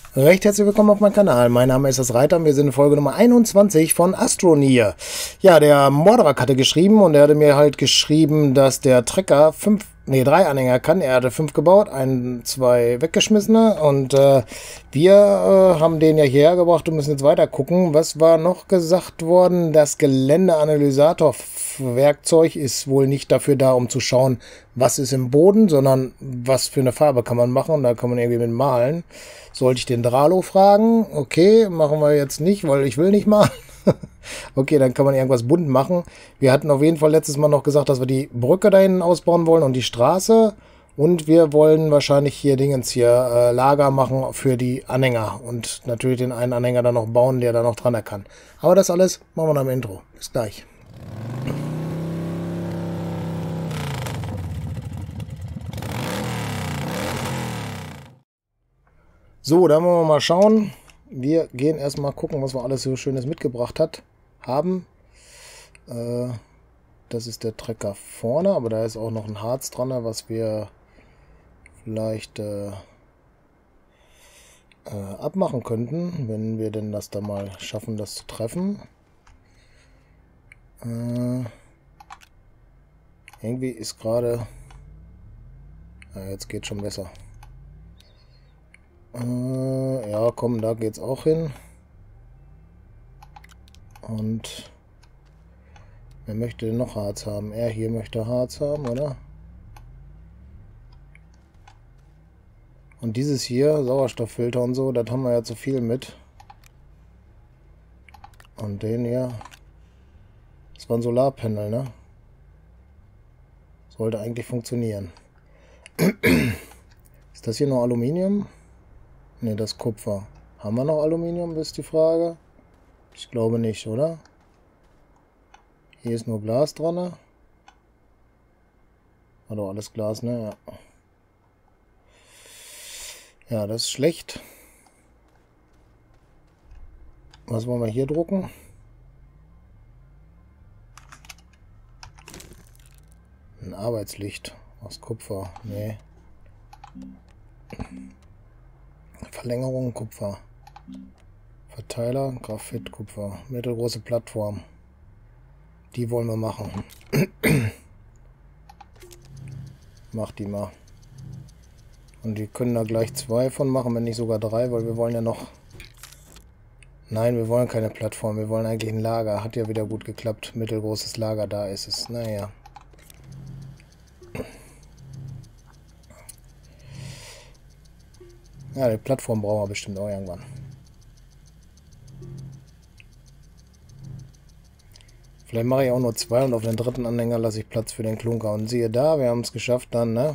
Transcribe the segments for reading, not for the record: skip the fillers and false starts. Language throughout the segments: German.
Recht herzlich willkommen auf meinem Kanal. Mein Name ist das Reiter und wir sind in Folge Nummer 21 von Astroneer. Ja, der Morderak hatte geschrieben und er hatte mir halt geschrieben, dass der Trecker 3 Anhänger kann. Er hatte 5 gebaut, 2 weggeschmissene und wir haben den ja hierher gebracht und müssen jetzt weiter gucken. Was war noch gesagt worden? Das Geländeanalysator-Werkzeug ist wohl nicht dafür da, um zu schauen, was ist im Boden, sondern was für eine Farbe kann man machen und da kann man irgendwie mit malen. Sollte ich den Dralo fragen? Okay, machen wir jetzt nicht, weil ich will nicht malen. Okay, dann kann man irgendwas bunt machen. Wir hatten auf jeden Fall letztes Mal noch gesagt, dass wir die Brücke da hinten ausbauen wollen und die Straße. Und wir wollen wahrscheinlich hier Lager machen für die Anhänger. Und natürlich den einen Anhänger dann noch bauen, der da noch dran kann. Aber das alles machen wir dann im Intro. Bis gleich. So, dann wollen wir mal schauen. Wir gehen erstmal gucken, was wir alles so Schönes mitgebracht haben. Das ist der Trecker vorne, aber da ist auch noch ein Harz dran, was wir vielleicht abmachen könnten, wenn wir denn das da mal schaffen, das zu treffen. Irgendwie ist gerade... jetzt geht schon besser. Ja, komm, da geht's auch hin. Und wer möchte denn noch Harz haben? Er hier möchte Harz haben, oder? Und dieses hier, Sauerstofffilter und so, das haben wir ja zu viel mit. Und den hier, das war ein Solarpanel, ne? Sollte eigentlich funktionieren. Ist das hier noch Aluminium? Ne, das ist Kupfer. Haben wir noch Aluminium, ist die Frage? Ich glaube nicht, oder? Hier ist nur Glas dran. Ne? War doch alles Glas, ne? Ja. Ja, das ist schlecht. Was wollen wir hier drucken? Ein Arbeitslicht aus Kupfer. Nee. Verlängerung Kupfer. Verteiler Graphit Kupfer. Mittelgroße Plattform. Die wollen wir machen. Mach die mal. Und wir können da gleich 2 von machen, wenn nicht sogar 3, weil wir wollen ja noch... Nein, wir wollen keine Plattform, wir wollen eigentlich ein Lager. Hat ja wieder gut geklappt. Mittelgroßes Lager, da ist es. Naja. Ja, die Plattform brauchen wir bestimmt auch irgendwann. Vielleicht mache ich auch nur 2 und auf den dritten Anhänger lasse ich Platz für den Klunker. Und siehe da, wir haben es geschafft dann, ne?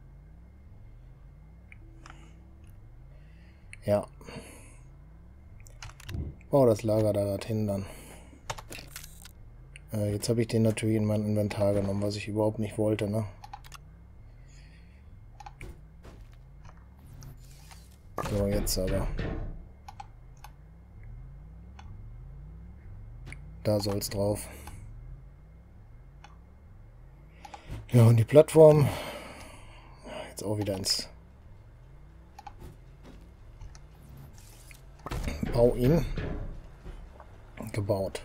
Ja. Oh, das Lager da gerade hin dann. Jetzt habe ich den natürlich in mein Inventar genommen, was ich überhaupt nicht wollte, ne? So, jetzt aber. Da soll es drauf. Ja, und die Plattform. Jetzt auch wieder ins Bau ihn. Gebaut.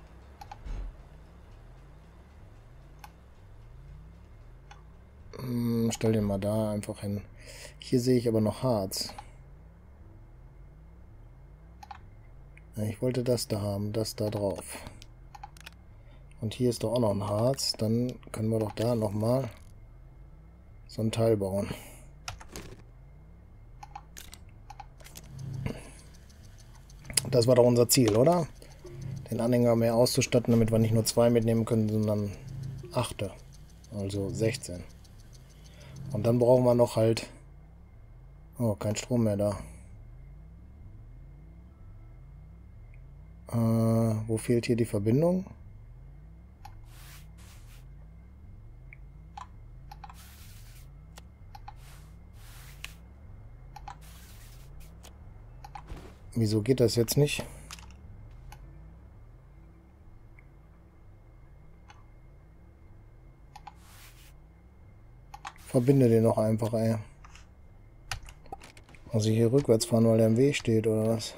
Stell den mal da einfach hin. Hier sehe ich aber noch Harz. Ich wollte das da haben, das da drauf. Und hier ist doch auch noch ein Harz. Dann können wir doch da nochmal so ein Teil bauen. Das war doch unser Ziel, oder? Den Anhänger mehr auszustatten, damit wir nicht nur 2 mitnehmen können, sondern 8. Also 16. Und dann brauchen wir noch halt... Oh, kein Strom mehr da. Wo fehlt hier die Verbindung? Wieso geht das jetzt nicht? Verbinde den noch einfach, ey. Muss ich hier rückwärts fahren, weil der im Weg steht, oder was?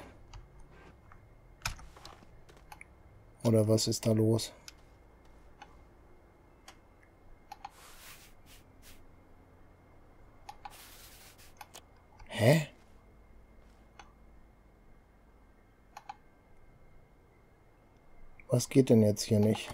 Oder was ist da los? Hä? Was geht denn jetzt hier nicht?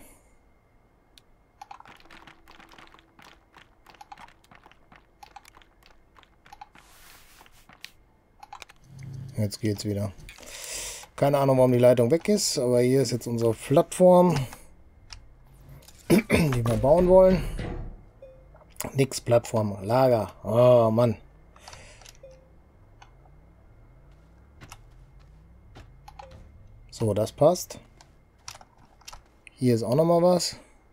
Jetzt geht's wieder. Keine Ahnung, warum die Leitung weg ist, aber hier ist jetzt unsere Plattform, die wir bauen wollen. Nix Plattform, Lager. Oh Mann. So, das passt. Hier ist auch noch mal was.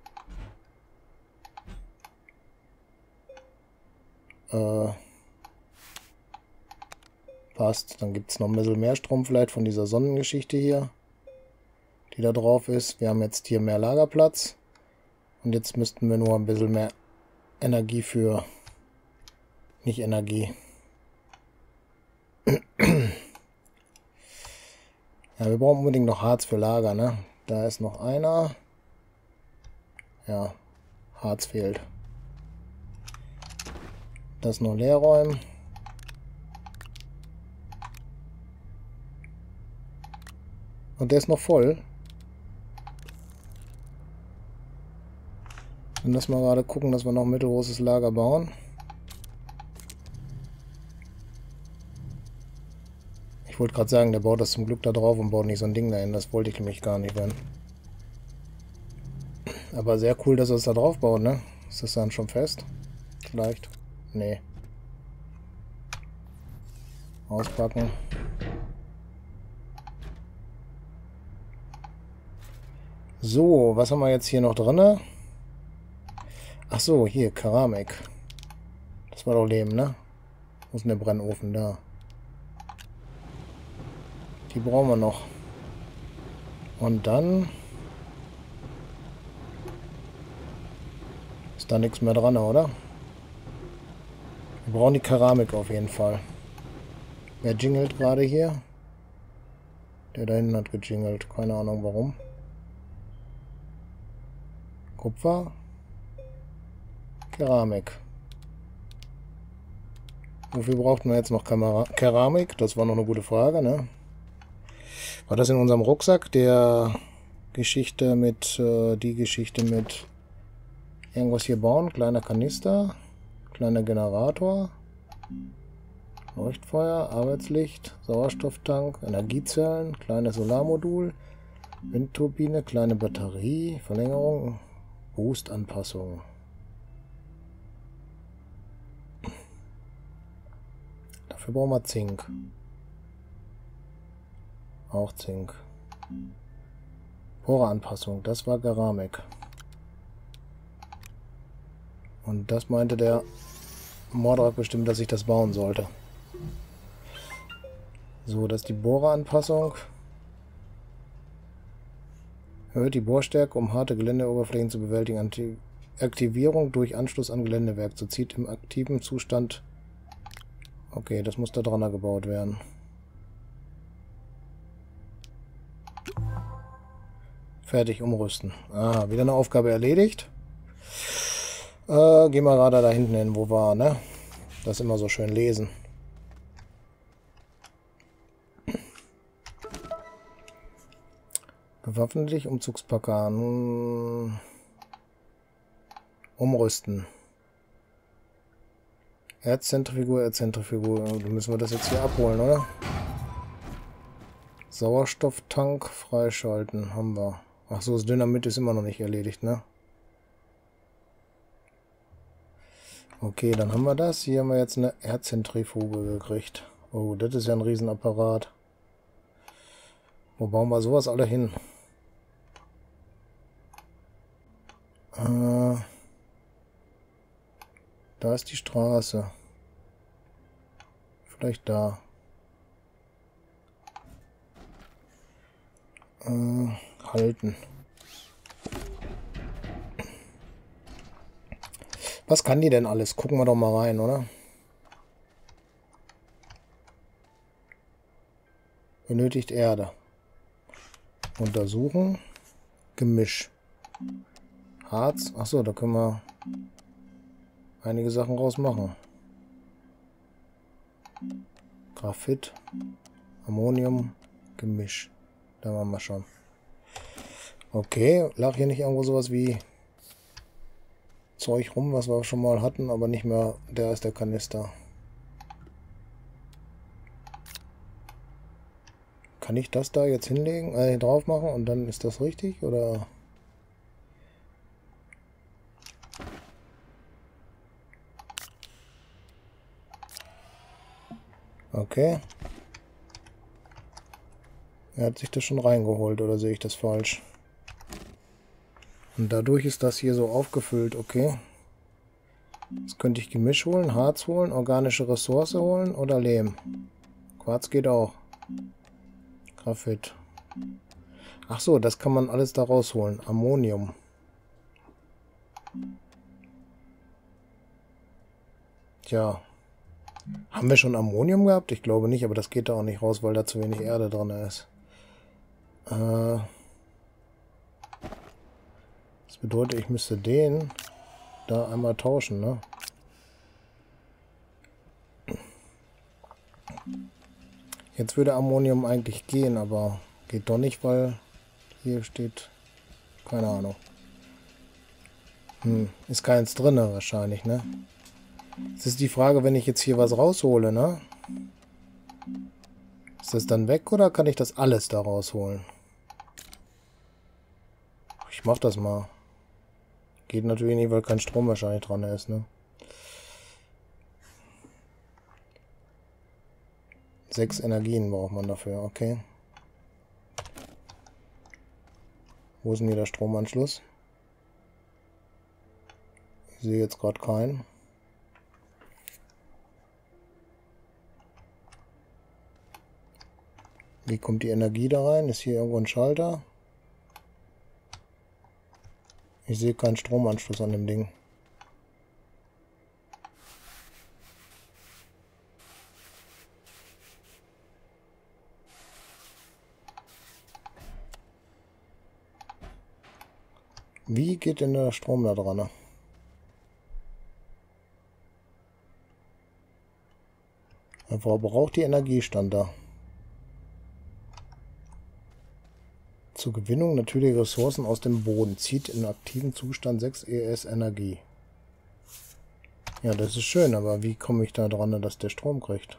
Passt. Dann gibt es noch ein bisschen mehr Strom vielleicht von dieser Sonnengeschichte hier, die da drauf ist. Wir haben jetzt hier mehr Lagerplatz. Und jetzt müssten wir nur ein bisschen mehr Energie für... Nicht Energie. Ja, wir brauchen unbedingt noch Harz für Lager, ne? Da ist noch einer. Ja, Harz fehlt. Das noch leer räumen. Und der ist noch voll. Dann lassen wir gerade gucken, dass wir noch ein mittelgroßes Lager bauen. Ich wollte gerade sagen, der baut das zum Glück da drauf und baut nicht so ein Ding dahin. Das wollte ich nämlich gar nicht werden. Aber sehr cool, dass er es da drauf baut, ne? Ist das dann schon fest? Vielleicht? Nee. Auspacken. So, was haben wir jetzt hier noch drin? Ach so, hier, Keramik. Das war doch Lehm, ne? Wo ist denn der Brennofen? Da. Die brauchen wir noch. Und dann... Ist da nichts mehr dran, oder? Wir brauchen die Keramik auf jeden Fall. Wer jingelt gerade hier? Der da hinten hat gejingelt. Keine Ahnung warum. Kupfer. Keramik. Wofür braucht man jetzt noch Keramik? Das war noch eine gute Frage, ne? War das in unserem Rucksack der Geschichte mit, die Geschichte mit irgendwas hier bauen? Kleiner Kanister, kleiner Generator, Leuchtfeuer, Arbeitslicht, Sauerstofftank, Energiezellen, kleines Solarmodul, Windturbine, kleine Batterie, Verlängerung, Boost-Anpassung. Dafür brauchen wir Zink. Auch Zink. Bohreranpassung, das war Keramik. Und das meinte der Mordrak bestimmt, dass ich das bauen sollte. So, das ist die Bohreranpassung. Erhöht die Bohrstärke, um harte Geländeoberflächen zu bewältigen. Aktivierung durch Anschluss an Geländewerk. So zieht im aktiven Zustand... Okay, das muss da dran gebaut werden. Fertig, umrüsten. Ah, wieder eine Aufgabe erledigt. Gehen wir gerade da hinten hin, wo wir, ne? Das immer so schön lesen. Bewaffne dich, Umzugspacker. Umrüsten. Erzzentrifuge, Erzzentrifuge. Dann müssen wir das jetzt hier abholen, oder? Sauerstofftank freischalten. Haben wir. Ach so, das Dynamit ist immer noch nicht erledigt, ne? Okay, dann haben wir das. Hier haben wir jetzt eine Erzzentrifuge gekriegt. Oh, das ist ja ein Riesenapparat. Wo bauen wir sowas alle hin? Da ist die Straße. Vielleicht da. Halten. Was kann die denn alles? Gucken wir doch mal rein, oder? Benötigt Erde. Untersuchen. Gemisch. Harz. Achso, da können wir einige Sachen rausmachen. Graphit. Ammonium. Gemisch. Da machen wir schon. Okay, lag hier nicht irgendwo sowas wie Zeug rum, was wir schon mal hatten, aber nicht mehr. Der ist der Kanister. Kann ich das da jetzt hinlegen, drauf machen und dann ist das richtig, oder? Okay. Er hat sich das schon reingeholt, oder sehe ich das falsch? Und dadurch ist das hier so aufgefüllt, okay. Jetzt könnte ich Gemisch holen, Harz holen, organische Ressource holen oder Lehm. Quarz geht auch. Graphit. Ach so, das kann man alles da rausholen. Ammonium. Tja. Haben wir schon Ammonium gehabt? Ich glaube nicht, aber das geht da auch nicht raus, weil da zu wenig Erde drin ist. Das bedeutet, ich müsste den da einmal tauschen, ne? Jetzt würde Ammonium eigentlich gehen, aber geht doch nicht, weil hier steht, keine Ahnung. Ist keins drin wahrscheinlich, ne? Es ist die Frage, wenn ich jetzt hier was raushole, ne? Ist das dann weg oder kann ich das alles da rausholen? Ich mach das mal. Geht natürlich nicht, weil kein Strom wahrscheinlich dran ist, ne? 6 Energien braucht man dafür, okay. Wo ist denn hier der Stromanschluss? Ich sehe jetzt gerade keinen. Wie kommt die Energie da rein? Ist hier irgendwo ein Schalter? Ich sehe keinen Stromanschluss an dem Ding. Wie geht denn der Strom da dran? Wo braucht die Energie, stand da. Zur Gewinnung natürlicher Ressourcen aus dem Boden. Zieht in aktiven Zustand 6 ES Energie. Ja, das ist schön, aber wie komme ich da dran, dass der Strom kriegt?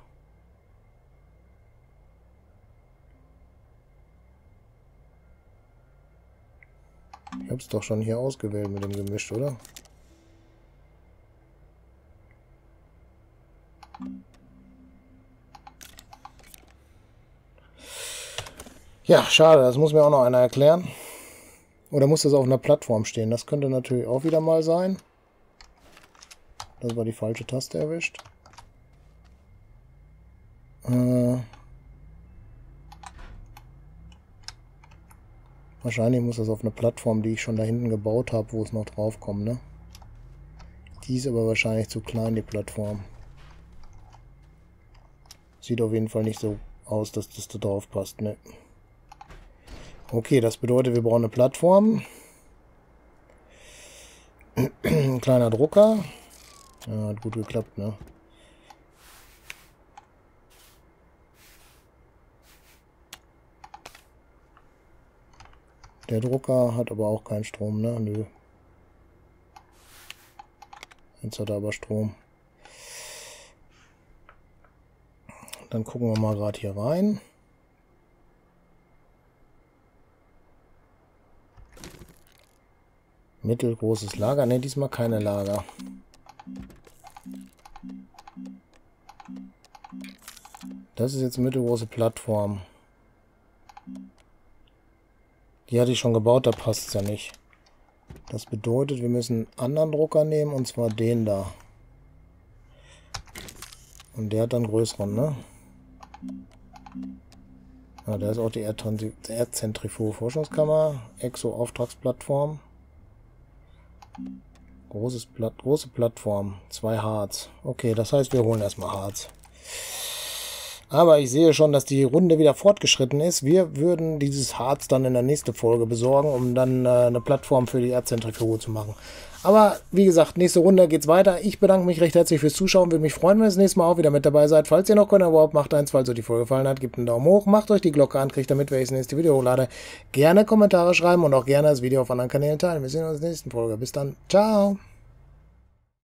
Ich habe es doch schon hier ausgewählt mit dem Gemisch, oder? Ja, schade, das muss mir auch noch einer erklären. Oder muss das auf einer Plattform stehen? Das könnte natürlich auch wieder mal sein. Das war die falsche Taste erwischt. Wahrscheinlich muss das auf eine Plattform, die ich schon da hinten gebaut habe, wo es noch drauf kommt, ne? Die ist aber wahrscheinlich zu klein, die Plattform. Sieht auf jeden Fall nicht so aus, dass das da drauf passt, ne? Okay, das bedeutet, wir brauchen eine Plattform. Ein kleiner Drucker. Ja, hat gut geklappt, ne? Der Drucker hat aber auch keinen Strom, ne? Nö. Jetzt hat er aber Strom. Dann gucken wir mal gerade hier rein. Mittelgroßes Lager. Ne, diesmal keine Lager. Das ist jetzt eine mittelgroße Plattform. Die hatte ich schon gebaut, da passt es ja nicht. Das bedeutet, wir müssen einen anderen Drucker nehmen, und zwar den da. Und der hat dann größeren, ne? Ja, da ist auch die Erdzentrifuge Forschungskammer, Exo-Auftragsplattform. Große Plattform, 2 Harz. Okay, das heißt, wir holen erstmal Harz. Aber ich sehe schon, dass die Runde wieder fortgeschritten ist. Wir würden dieses Harz dann in der nächsten Folge besorgen, um dann eine Plattform für die Erdzentrifuge zu machen. Aber wie gesagt, nächste Runde geht's weiter. Ich bedanke mich recht herzlich fürs Zuschauen. Würde mich freuen, wenn ihr das nächste Mal auch wieder mit dabei seid. Falls ihr noch keinen überhaupt macht eins, falls euch die Folge gefallen hat, gebt einen Daumen hoch, macht euch die Glocke an, kriegt damit, wenn ich das nächste Video hochlade. Gerne Kommentare schreiben und auch gerne das Video auf anderen Kanälen teilen. Wir sehen uns in der nächsten Folge. Bis dann. Ciao.